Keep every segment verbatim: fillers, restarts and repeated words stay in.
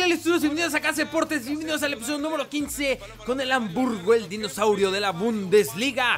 Leal Estudios, bienvenidos a Casa Deportes, bienvenidos al episodio número quince con el Hamburgo, el dinosaurio de la Bundesliga.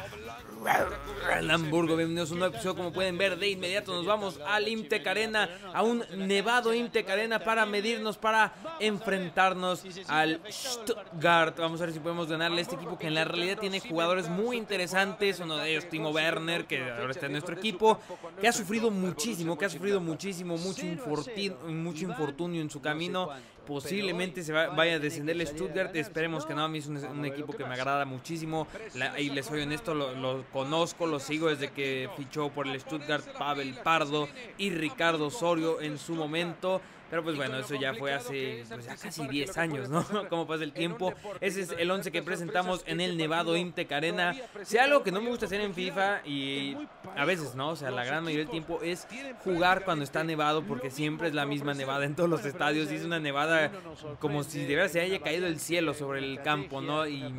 El Hamburgo, bienvenidos a un nuevo episodio. Como pueden ver, de inmediato nos vamos al Imtech Arena, a un nevado Imtech Arena, para medirnos, para enfrentarnos al Stuttgart. Vamos a ver si podemos ganarle a este equipo que en la realidad tiene jugadores muy interesantes. Uno de ellos, Timo Werner, que ahora está en nuestro equipo, que ha sufrido muchísimo, que ha sufrido muchísimo, mucho infortunio, mucho infortunio en su camino. Posiblemente se va, vaya a descender el Stuttgart. Esperemos que no. A mí es un, un equipo que me agrada muchísimo. La, y les soy honesto, lo, lo conozco, lo sigo desde que fichó por el Stuttgart Pavel Pardo y Ricardo Osorio en su momento. Pero pues bueno, eso ya fue hace pues ya casi diez años, ¿no? Como pasa el tiempo. Ese es el once que presentamos en el nevado Imtech Arena. Sea algo que no me gusta hacer en FIFA, y a veces, ¿no? O sea, la gran mayoría del tiempo es jugar cuando está nevado, porque siempre es la misma nevada en todos los estadios. Y es una nevada como si de verdad se haya caído el cielo sobre el campo, ¿no? Y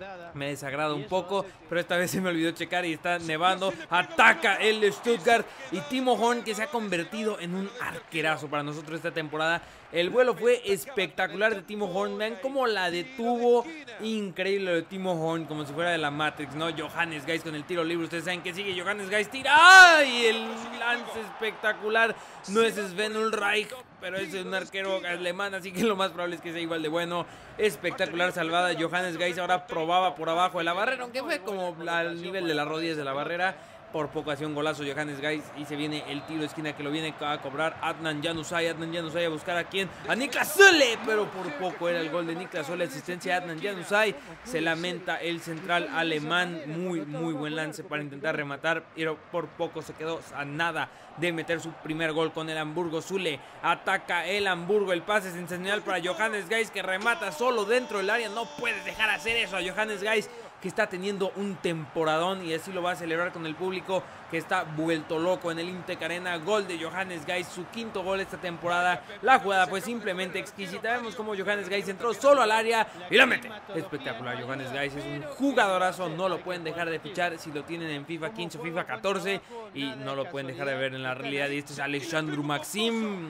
me desagrada un poco, pero esta vez se me olvidó checar y está nevando. Ataca el Stuttgart y Timo Horn, que se ha convertido en un arquerazo para nosotros esta temporada. El vuelo fue espectacular de Timo Horn. Vean cómo la detuvo. Increíble lo de Timo Horn, como si fuera de la Matrix, ¿no? Johannes Geis con el tiro libre. Ustedes saben que sigue Johannes Geis. Tira. ¡Ay! El lance espectacular. No es Sven Ulreich, pero es un arquero alemán, así que lo más probable es que sea igual de bueno. Espectacular salvada. Johannes Geis ahora probaba por abajo de la barrera, aunque fue como al nivel de las rodillas de la barrera. Por poco hacía un golazo Johannes Geis. Y se viene el tiro de esquina que lo viene a cobrar Adnan Januzaj. Adnan Januzaj a buscar a quién, a Niklas Süle, pero por poco era el gol de Niklas Süle. Asistencia a Adnan Januzaj. Se lamenta el central alemán. Muy muy buen lance para intentar rematar, pero por poco se quedó a nada de meter su primer gol con el Hamburgo. Süle ataca el Hamburgo. El pase sensacional para Johannes Geis, que remata solo dentro del área. No puedes dejar hacer eso a Johannes Geis, que está teniendo un temporadón, y así lo va a celebrar con el público, que está vuelto loco en el Imtech Arena. Gol de Johannes Geis, su quinto gol esta temporada. La jugada fue simplemente exquisita. Vemos cómo Johannes Geis entró solo al área y la mete. Espectacular. Johannes Geis es un jugadorazo. No lo pueden dejar de fichar si lo tienen en FIFA quince o FIFA catorce, y no lo pueden dejar de ver en la realidad. Y este es Alexandru Maxim.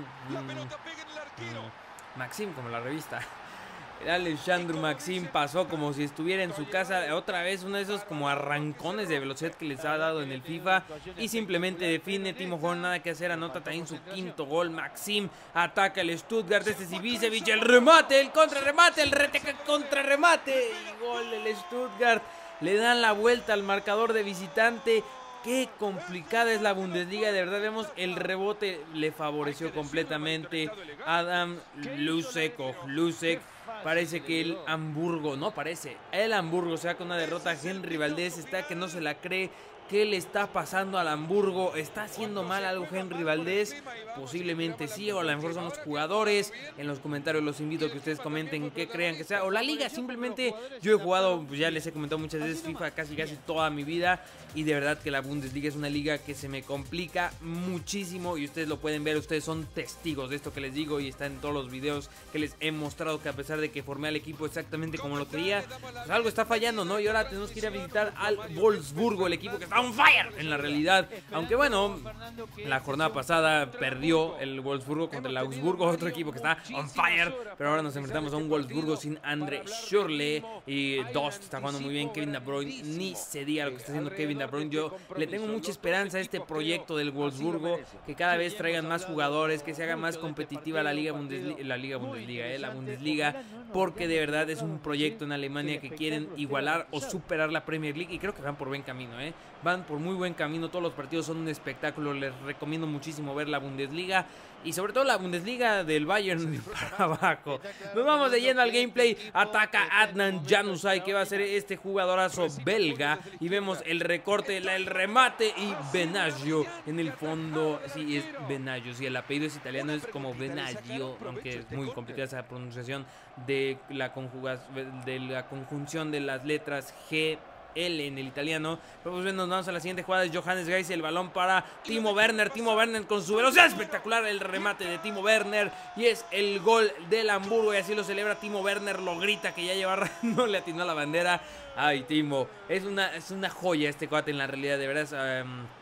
Maxim como la revista. El Alexandru Maxim pasó como si estuviera en su casa. Otra vez uno de esos como arrancones de velocidad que les ha dado en el FIFA, y simplemente define. Timo Horn, nada que hacer, anota también su quinto gol. Maxim ataca el Stuttgart. Este es Ibisevic, el remate, el contrarremate, el contrarremate y gol del Stuttgart. Le dan la vuelta al marcador de visitante. Qué complicada es la Bundesliga, de verdad. Vemos el rebote le favoreció completamente Adam Lusek o Lusek. Parece que el Hamburgo, no parece, el Hamburgo se va con una derrota. Henry Valdés está que no se la cree. ¿Qué le está pasando al Hamburgo? ¿Está haciendo mal algo Henry Valdés? Posiblemente sí, o a lo mejor son los jugadores. En los comentarios los invito a que ustedes comenten qué crean que sea, o la liga. Simplemente yo he jugado, pues ya les he comentado muchas veces, FIFA casi casi toda mi vida, y de verdad que la Bundesliga es una liga que se me complica muchísimo, y ustedes lo pueden ver. Ustedes son testigos de esto que les digo, y está en todos los videos que les he mostrado, que a pesar de que formé al equipo exactamente como lo quería, pues algo está fallando, ¿no? Y ahora tenemos que ir a visitar al Wolfsburgo, el equipo que está on fire en la realidad. Aunque bueno, la jornada pasada perdió el Wolfsburgo contra el Augsburgo, otro equipo que está on fire, pero ahora nos enfrentamos a un Wolfsburgo sin Andre Schürrle, y Dost está jugando muy bien. Kevin De Bruyne, ni se diga lo que está haciendo Kevin De Bruyne. Yo le tengo mucha esperanza a este proyecto del Wolfsburgo, que cada vez traigan más jugadores, que se haga más competitiva la Liga Bundesliga, la Liga Bundesliga, eh, la Bundesliga, porque de verdad es un proyecto en Alemania que quieren igualar o superar la Premier League, y creo que van por buen camino, eh. Van por muy buen camino. Todos los partidos son un espectáculo. Les recomiendo muchísimo ver la Bundesliga, y sobre todo la Bundesliga del Bayern para abajo. Nos vamos de lleno al gameplay. Ataca Adnan Januzaj, que va a ser este jugadorazo belga, y vemos el recorte, el remate, y Benaggio en el fondo. Sí, es Benaggio. Sí, el apellido es italiano, es como Benaggio, aunque es muy complicada esa pronunciación de la conjugación, de la conjunción de las letras G L en el italiano. Pero pues bueno, nos vamos a la siguiente jugada. Es Johannes Geis, el balón para Timo Werner. Timo Werner con su velocidad espectacular, el remate de Timo Werner, y es el gol del Hamburgo, y así lo celebra Timo Werner. Lo grita, que ya lleva, no le atinó a la bandera. Ay, Timo, es una, es una joya este cuate en la realidad, de verdad. Um,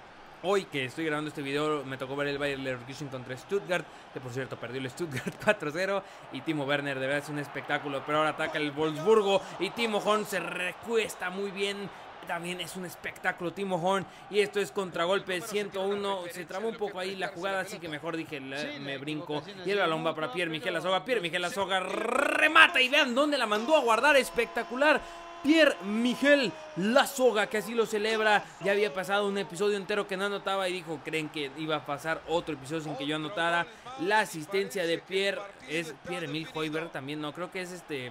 Hoy que estoy grabando este video me tocó ver el Bayer Leverkusen contra Stuttgart, que por cierto perdió el Stuttgart cuatro cero, y Timo Werner de verdad es un espectáculo, pero ahora ataca el Wolfsburgo y Timo Horn se recuesta muy bien. También es un espectáculo Timo Horn, y esto es contragolpe ciento uno. Se trabó un poco ahí la jugada, así que mejor dije me brinco, y el balón va para Pierre-Michel Lasogga. Pierre-Michel Lasogga remata y vean dónde la mandó a guardar, espectacular Pierre-Michel Lasogga, que así lo celebra. Ya había pasado un episodio entero que no anotaba y dijo, ¿creen que iba a pasar otro episodio sin que yo anotara? La asistencia de Pierre, es Pierre-Emile Højbjerg también, no, creo que es este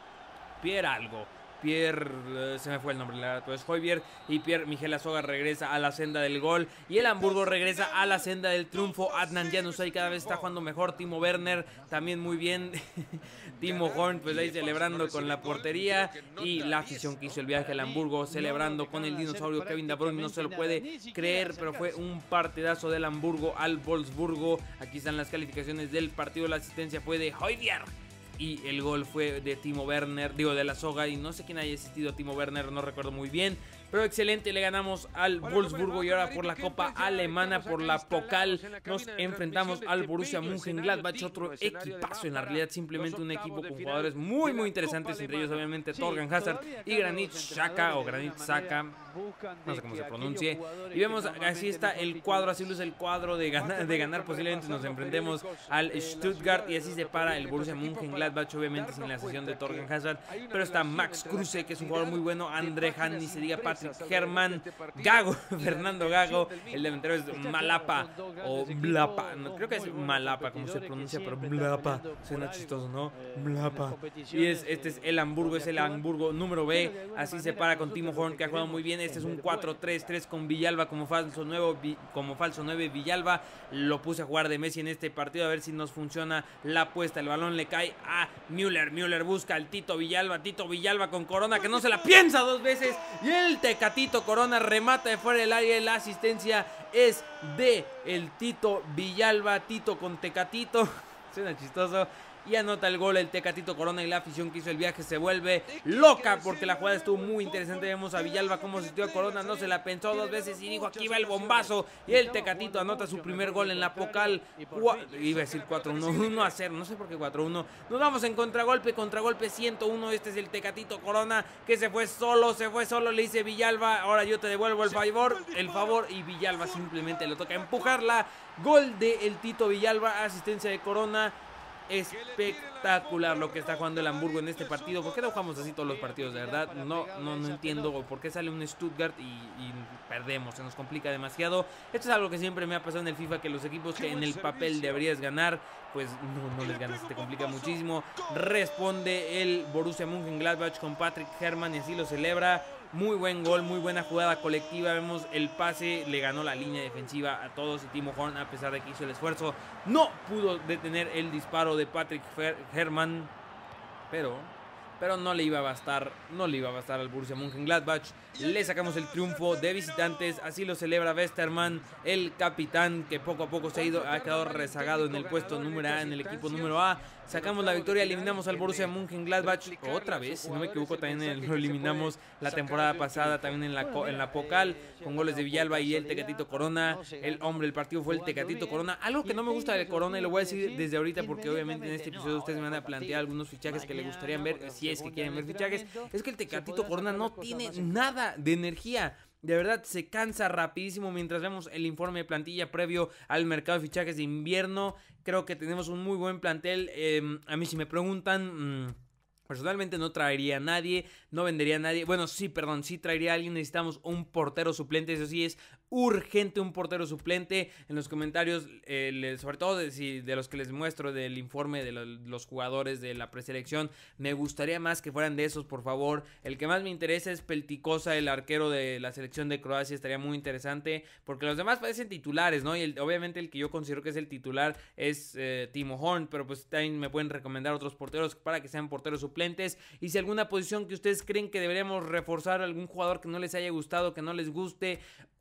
Pierre algo. Pierre, uh, se me fue el nombre, la verdad, pues Højbjerg, y Pierre-Michel Lasogga regresa a la senda del gol, y el Hamburgo regresa a la senda del triunfo. Adnan Januzaj cada vez está jugando mejor, Timo Werner también muy bien, Timo Horn pues ahí celebrando con la portería, y la afición que hizo el viaje al Hamburgo celebrando con el dinosaurio Kevin De Bruyne, no se lo puede creer, pero fue un partidazo del Hamburgo al Wolfsburgo. Aquí están las calificaciones del partido, la asistencia fue de Højbjerg, y el gol fue de Timo Werner, digo de Lasogga, y no sé quién haya asistido a Timo Werner, no recuerdo muy bien, pero excelente, le ganamos al Wolfsburgo. Y ahora por la Copa Alemana, por la Pokal, nos enfrentamos al Borussia Mönchengladbach, otro equipazo en la realidad, simplemente un equipo con jugadores muy muy interesantes, entre ellos obviamente Thorgan Hazard y Granit Xhaka o Granit Xhaka, no sé cómo se pronuncie, y vemos así está el cuadro, así es el cuadro de ganar, de ganar posiblemente nos enfrentemos al Stuttgart, y así se para el Borussia Mönchengladbach, obviamente sin la sesión de Thorgan Hazard, pero está Max Kruse, que es un jugador muy bueno, André Hahn, ni se diga, Patrick Herrmann, Gago, Fernando Gago, el delantero es Malapa o Blapa, no, creo que es Malapa como se pronuncia, pero Blapa, suena chistoso, ¿no? Blapa. Y es, este es el Hamburgo, es el Hamburgo número B, así se para con Timo Horn, que ha jugado muy bien. Este es un cuatro tres tres con Villalba como falso nuevo, como falso nueve. Villalba lo puse a jugar de Messi en este partido, a ver si nos funciona la apuesta. El balón le cae a Müller, Müller busca al Tito Villalba, Tito Villalba con Corona, que no se la piensa dos veces, y el Tecatito Corona remata de fuera del área, y la asistencia es de el Tito Villalba, Tito con Tecatito, suena chistoso, y anota el gol el Tecatito Corona, y la afición que hizo el viaje se vuelve loca porque la jugada estuvo muy interesante. Vemos a Villalba cómo asistió a Corona, no se la pensó dos veces y dijo, aquí va el bombazo, y el Tecatito anota su primer gol en la Pokal, iba a decir cuatro uno, uno a cero, no sé por qué cuatro uno. Nos vamos en contragolpe, contragolpe ciento uno, este es el Tecatito Corona, que se fue solo, se fue solo, le dice Villalba, ahora yo te devuelvo el favor, el favor, y Villalba simplemente le toca empujarla. Gol de el Tito Villalba, asistencia de Corona. Espectacular lo que está jugando el Hamburgo en este partido. ¿Por qué no jugamos así todos los partidos? De verdad, no, no, no entiendo por qué sale un Stuttgart y, y perdemos, se nos complica demasiado. Esto es algo que siempre me ha pasado en el FIFA, que los equipos que en el papel deberías ganar, pues no, no les ganas, se te complica muchísimo. Responde el Borussia Mönchengladbach con Patrick Herrmann y así lo celebra. Muy buen gol, muy buena jugada colectiva. Vemos el pase, le ganó la línea defensiva a todos, y Timo Horn, a pesar de que hizo el esfuerzo, no pudo detener el disparo de Patrick Herrmann, pero, pero no le iba a bastar, no le iba a bastar al Borussia Mönchengladbach. Le sacamos el triunfo de visitantes, así lo celebra Westermann, el capitán que poco a poco se ha ido, ha quedado rezagado en el puesto número A, en el equipo número A. Sacamos la victoria, eliminamos al Borussia Mönchengladbach otra vez, si no me equivoco, también lo eliminamos la temporada pasada, también en la, en la Pokal, con goles de Villalba y el Tecatito Corona. El hombre del partido fue el Tecatito Corona. Algo que no me gusta de Corona, y lo voy a decir desde ahorita porque obviamente en este episodio ustedes me van a plantear algunos fichajes que les gustarían ver, si es que quieren ver fichajes, es que el Tecatito Corona no tiene nada de energía. De verdad se cansa rapidísimo. Mientras vemos el informe de plantilla previo al mercado de fichajes de invierno, creo que tenemos un muy buen plantel. Eh, a mí si me preguntan, mmm, personalmente no traería a nadie, no vendería a nadie. Bueno, sí, perdón, sí traería a alguien. Necesitamos un portero suplente, eso sí es urgente, un portero suplente. En los comentarios, eh, les, sobre todo de, si, de los que les muestro del informe de lo, los jugadores de la preselección, me gustaría más que fueran de esos, por favor. El que más me interesa es Pelticosa, el arquero de la selección de Croacia, estaría muy interesante, porque los demás parecen titulares, ¿no? Y el, obviamente el que yo considero que es el titular es eh, Timo Horn, pero pues también me pueden recomendar otros porteros para que sean porteros suplentes. Y si alguna posición que ustedes creen que deberíamos reforzar, algún jugador que no les haya gustado, que no les guste, o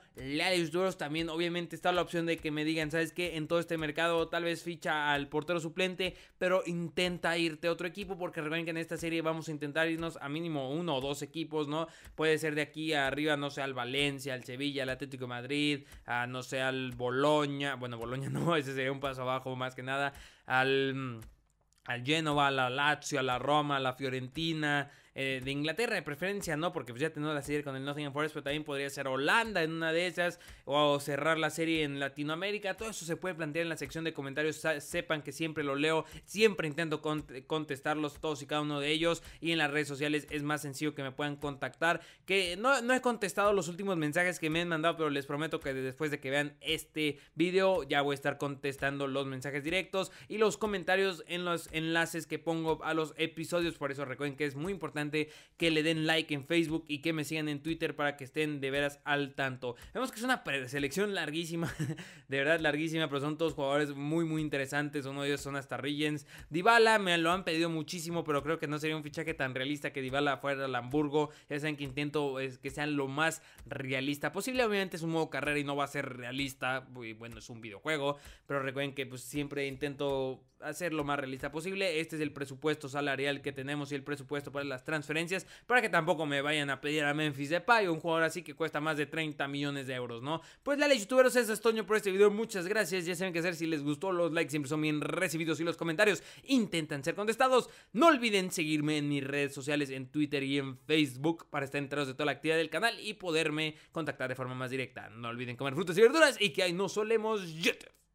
leales youtuberos. También obviamente está la opción de que me digan, ¿sabes qué? En todo este mercado tal vez ficha al portero suplente, pero intenta irte a otro equipo, porque recuerden que en esta serie vamos a intentar irnos a mínimo uno o dos equipos, ¿no? Puede ser de aquí arriba, no sé, al Valencia, al Sevilla, al Atlético de Madrid, a no sé, al Boloña, bueno, Boloña no, ese sería un paso abajo más que nada, al... al Génova, a la Lazio, a la Roma, a la Fiorentina, eh, de Inglaterra de preferencia, ¿no? Porque pues ya tenemos la serie con el Nottingham Forest, pero también podría ser Holanda en una de esas, o cerrar la serie en Latinoamérica. Todo eso se puede plantear en la sección de comentarios. Sepan que siempre lo leo, siempre intento cont contestarlos todos y cada uno de ellos, y en las redes sociales es más sencillo que me puedan contactar, que no, no he contestado los últimos mensajes que me han mandado, pero les prometo que después de que vean este video ya voy a estar contestando los mensajes directos y los comentarios en los enlaces que pongo a los episodios. Por eso recuerden que es muy importante que le den like en Facebook y que me sigan en Twitter para que estén de veras al tanto. Vemos que es una preselección larguísima, de verdad larguísima, pero son todos jugadores muy muy interesantes. Uno de ellos son hasta Rigens. Dybala me lo han pedido muchísimo, pero creo que no sería un fichaje tan realista que Dybala fuera al Hamburgo. Ya saben que intento es que sean lo más realista posible. Obviamente es un modo carrera y no va a ser realista, y bueno, es un videojuego, pero recuerden que pues siempre intento hacer lo más realista posible. Este es el presupuesto salarial que tenemos y el presupuesto para las transferencias, para que tampoco me vayan a pedir a Memphis Depay, un jugador así que cuesta más de treinta millones de euros, ¿no? Pues dale, youtuberos, eso es Toño por este video. Muchas gracias. Ya saben qué hacer si les gustó. Los likes siempre son bien recibidos y los comentarios intentan ser contestados. No olviden seguirme en mis redes sociales, en Twitter y en Facebook, para estar enterados de toda la actividad del canal y poderme contactar de forma más directa. No olviden comer frutas y verduras y que ahí no solemos YouTube.